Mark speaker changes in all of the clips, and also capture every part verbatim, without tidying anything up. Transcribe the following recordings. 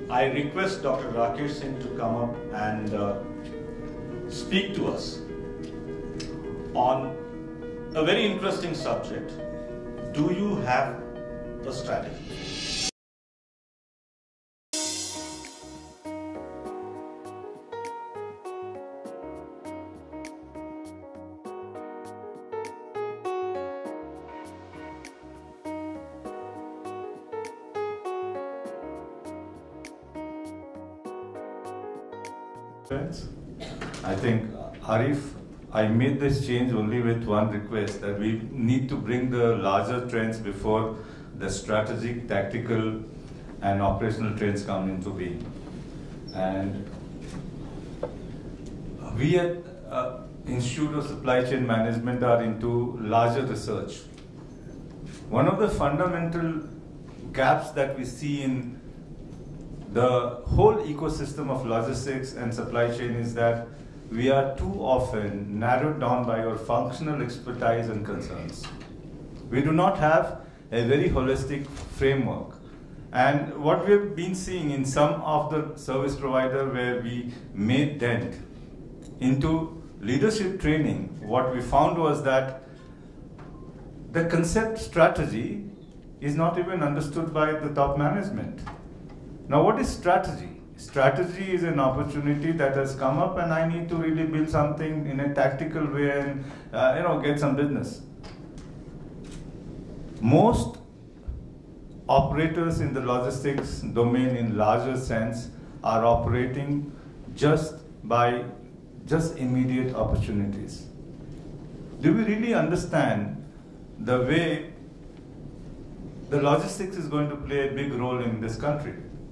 Speaker 1: I request Doctor Rakesh Singh to come up and uh, speak to us on a very interesting subject. Do you have a strategy?
Speaker 2: Friends, I think, Arif, I made this change only with one request, that we need to bring the larger trends before the strategic, tactical and operational trends come into being. And we at uh, Institute of Supply Chain Management are into larger research. One of the fundamental gaps that we see in the whole ecosystem of logistics and supply chain is that we are too often narrowed down by our functional expertise and concerns. We do not have a very holistic framework. And what we've been seeing in some of the service providers where we made dent into leadership training, what we found was that the concept strategy is not even understood by the top management. Now, what is strategy? Strategy is an opportunity that has come up, and I need to really build something in a tactical way and uh, you know, get some business. Most operators in the logistics domain, in larger sense, are operating just by just immediate opportunities. Do we really understand the way the logistics is going to play a big role in this country?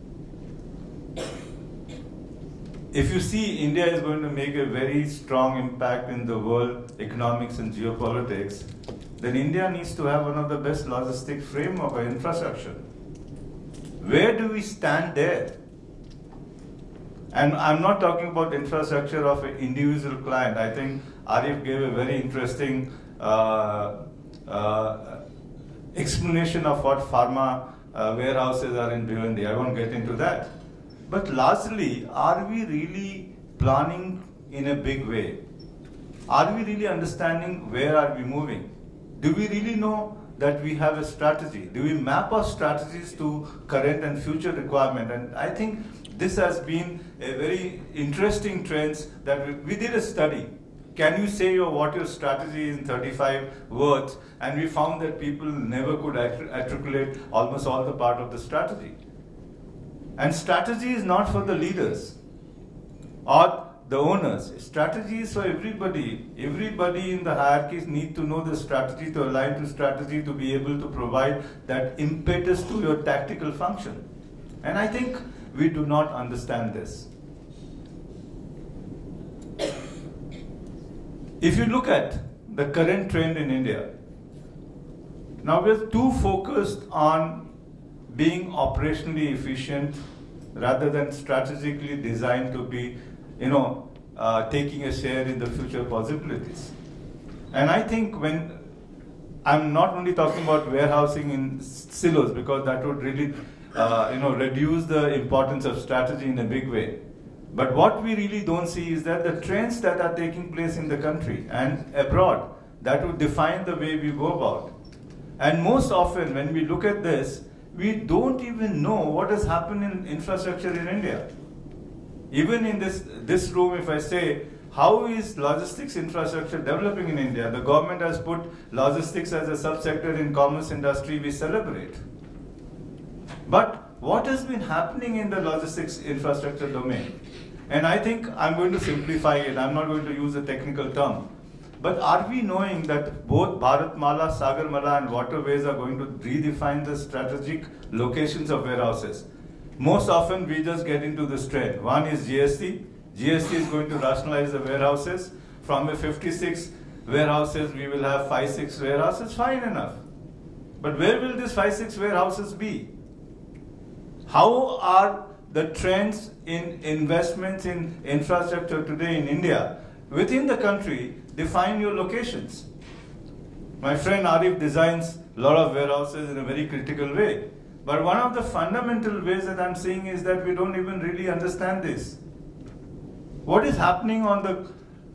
Speaker 2: If you see India is going to make a very strong impact in the world economics and geopolitics, then India needs to have one of the best logistics framework or infrastructure. Where do we stand there? And I'm not talking about infrastructure of an individual client. I think Arif gave a very interesting uh, uh, explanation of what pharma uh, warehouses are in Bhiwandi. I won't get into that. But largely, are we really planning in a big way? Are we really understanding where are we moving? Do we really know that we have a strategy? Do we map our strategies to current and future requirement? And I think this has been a very interesting trend that we, we did a study. Can you say your, what your strategy is in thirty-five words? And we found that people never could articulate almost all the part of the strategy. And strategy is not for the leaders or the owners. Strategy is for everybody. Everybody in the hierarchies need to know the strategy, to align to strategy, to be able to provide that impetus to your tactical function. And I think we do not understand this. If you look at the current trend in India, now we're too focused on being operationally efficient rather than strategically designed to be, you know, uh, taking a share in the future possibilities. And I think when, I'm not only talking about warehousing in silos, because that would really, uh, you know, reduce the importance of strategy in a big way. But what we really don't see is that the trends that are taking place in the country and abroad, that would define the way we go about. And most often when we look at this, we don't even know what has happened in infrastructure in India. Even in this, this room, if I say, how is logistics infrastructure developing in India? The government has put logistics as a subsector in commerce industry, we celebrate. But what has been happening in the logistics infrastructure domain? And I think I'm going to simplify it, I'm not going to use a technical term. But are we knowing that both Bharatmala, Sagarmala and waterways are going to redefine the strategic locations of warehouses? Most often we just get into this trend. One is G S T. G S T is going to rationalize the warehouses. From a fifty-six warehouses, we will have five, six warehouses, fine enough. But where will these five, six warehouses be? How are the trends in investments in infrastructure today in India within the country define your locations? My friend Arif designs a lot of warehouses in a very critical way. But one of the fundamental ways that I'm seeing is that we don't even really understand this. What is happening on the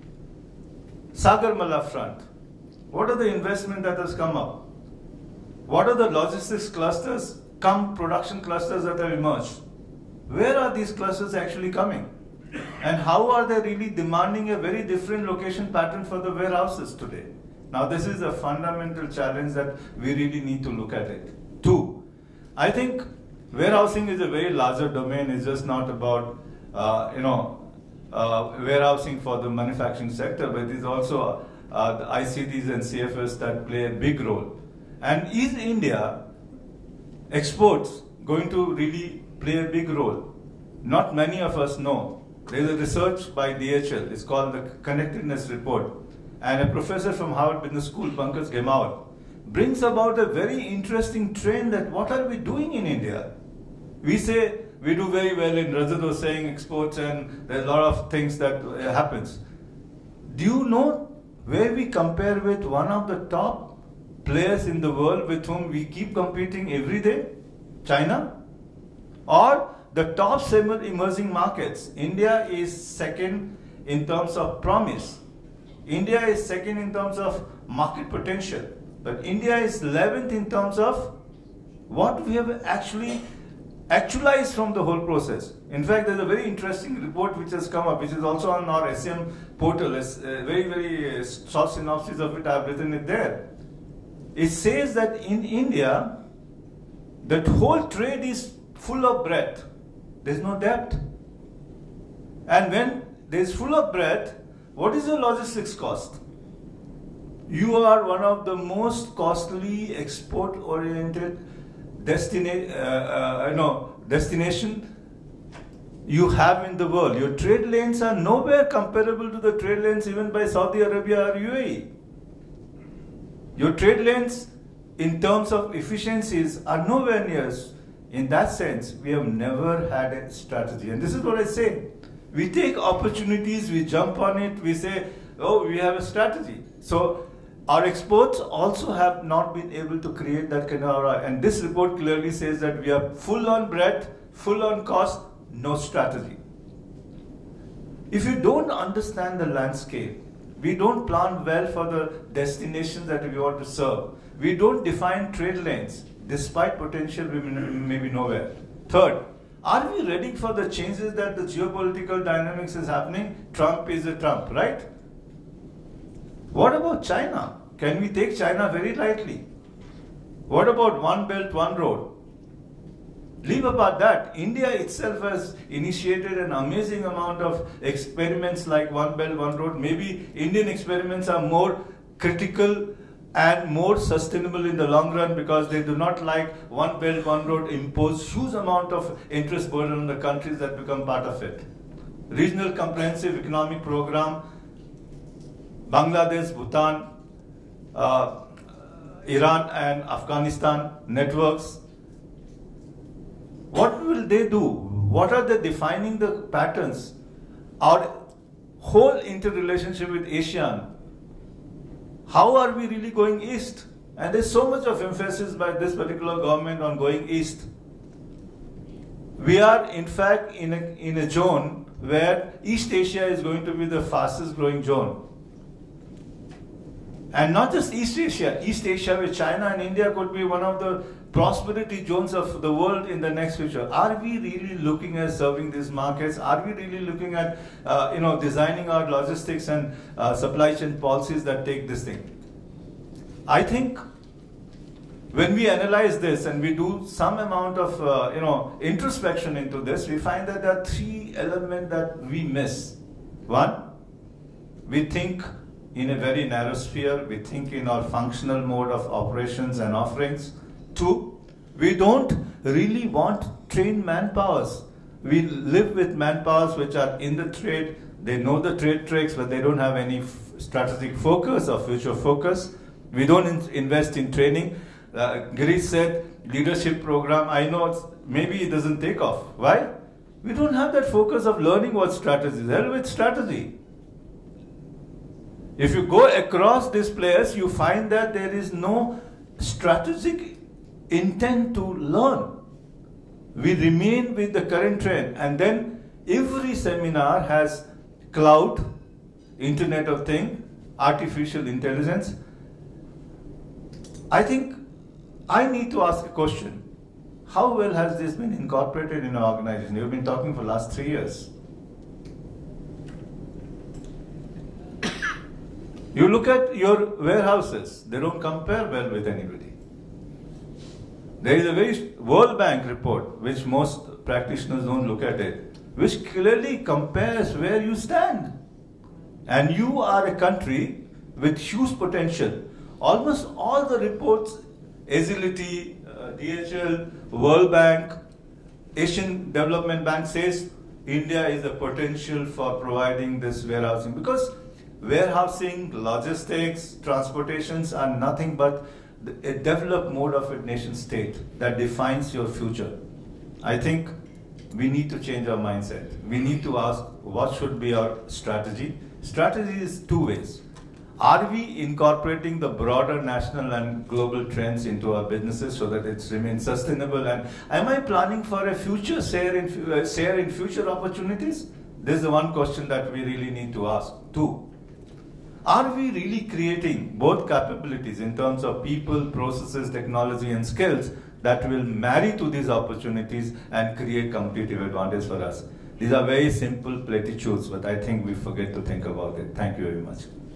Speaker 2: Sagarmala front? What are the investment that has come up? What are the logistics clusters, come production clusters that have emerged? Where are these clusters actually coming? And how are they really demanding a very different location pattern for the warehouses today? Now this is a fundamental challenge that we really need to look at it. Two, I think warehousing is a very larger domain. It's just not about, uh, you know, uh, warehousing for the manufacturing sector, but it's also uh, the I C Ts and C F S that play a big role. And is India exports going to really play a big role? Not many of us know. There's a research by D H L, it's called the Connectedness Report, and a professor from Harvard Business School, Pankaj Gemaur, brings about a very interesting trend that what are we doing in India? We say we do very well in Rajat was saying exports, and there's a lot of things that uh, happens. Do you know where we compare with one of the top players in the world with whom we keep competing every day? China? Or the top emerging markets? India is second in terms of promise. India is second in terms of market potential. But India is eleventh in terms of what we have actually actualized from the whole process. In fact, there's a very interesting report which has come up, which is also on our S C M portal. It's a very, very short synopsis of it. I've written it there. It says that in India, that whole trade is full of breadth. There's no depth. And when there's full of breadth, what is the logistics cost? You are one of the most costly export-oriented destina- uh, uh, no, destination you have in the world. Your trade lanes are nowhere comparable to the trade lanes even by Saudi Arabia or U A E. Your trade lanes in terms of efficiencies are nowhere near. In that sense, we have never had a strategy. And this is what I say. We take opportunities, we jump on it, we say, oh, we have a strategy. So our exports also have not been able to create that kind of, and this report clearly says that we are full on breadth, full on cost, no strategy. If you don't understand the landscape, we don't plan well for the destinations that we want to serve. We don't define trade lanes, despite potential we may be nowhere. Third, are we ready for the changes that the geopolitical dynamics is happening? Trump is a Trump, right? What about China? Can we take China very lightly? What about one belt, one road? Leave apart that, India itself has initiated an amazing amount of experiments like one belt, one road. Maybe Indian experiments are more critical and more sustainable in the long run because they do not like one belt, one road impose huge amount of interest burden on the countries that become part of it. Regional Comprehensive Economic Program, Bangladesh, Bhutan, uh, Iran and Afghanistan networks. What will they do? What are they defining the patterns? Our whole interrelationship with ASEAN. How are we really going east? And there's so much of emphasis by this particular government on going east. We are in fact in a, in a zone where East Asia is going to be the fastest growing zone. And not just East Asia, East Asia with China and India could be one of the prosperity zones of the world in the next future. Are we really looking at serving these markets? Are we really looking at uh, you know, designing our logistics and uh, supply chain policies that take this thing? I think when we analyze this and we do some amount of uh, you know, introspection into this, we find that there are three elements that we miss. One, we think in a very narrow sphere, we think in our functional mode of operations and offerings. Two, we don't really want trained manpowers. We live with manpowers which are in the trade, they know the trade tricks, but they don't have any strategic focus or future focus. We don't in invest in training. Uh, Girish said, leadership program, I know it's, maybe it doesn't take off. Why? We don't have that focus of learning what strategy is. Hell with strategy. If you go across these players, you find that there is no strategic intent to learn. we remain with the current trend, and then every seminar has cloud, Internet of Things, artificial intelligence. I think I need to ask a question. How well has this been incorporated in our organization? You've been talking for the last three years. You look at your warehouses, they don't compare well with anybody. There is a very World Bank report, which most practitioners don't look at it, which clearly compares where you stand. And you are a country with huge potential. Almost all the reports, Agility, uh, D H L, World Bank, Asian Development Bank says India is a potential for providing this warehousing, because warehousing, logistics, transportations are nothing but a developed mode of a nation state that defines your future. I think we need to change our mindset. We need to ask what should be our strategy. Strategy is two ways. Are we incorporating the broader national and global trends into our businesses so that it remains sustainable? And am I planning for a future share in, uh, share in future opportunities? This is the one question that we really need to ask. Two, are we really creating both capabilities in terms of people, processes, technology, and skills that will marry to these opportunities and create competitive advantage for us? These are very simple platitudes, but I think we forget to think about it. Thank you very much.